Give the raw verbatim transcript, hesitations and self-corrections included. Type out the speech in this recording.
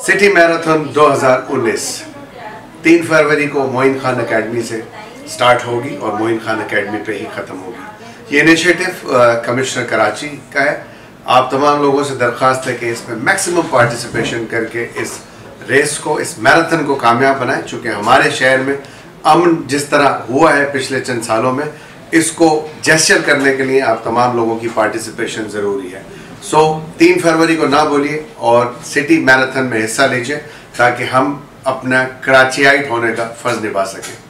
City marathon दो हज़ार उन्नीस तीन फरवरी को मोइन खान एकेडमी से स्टार्ट होगी और मोइन खान एकेडमी पे ही ख़त्म होगी। ये इनिशिएटिव कमिश्नर कराची का है। आप तमाम लोगों से दरख्वास्त है कि इसमें मैक्सिमम पार्टिसिपेशन करके इस रेस को, इस मैराथन को कामयाब बनाएं। चूँकि हमारे शहर में अमन जिस तरह हुआ है पिछले चंद सालों में, इसको जेस्चर करने के लिए आप तमाम लोगों की पार्टिसिपेशन ज़रूरी है। सो so, तीन फरवरी को ना भूलिए और सिटी मैराथन में हिस्सा लीजिए ताकि हम अपना कराचियाइट होने का फ़र्ज़ निभा सकें।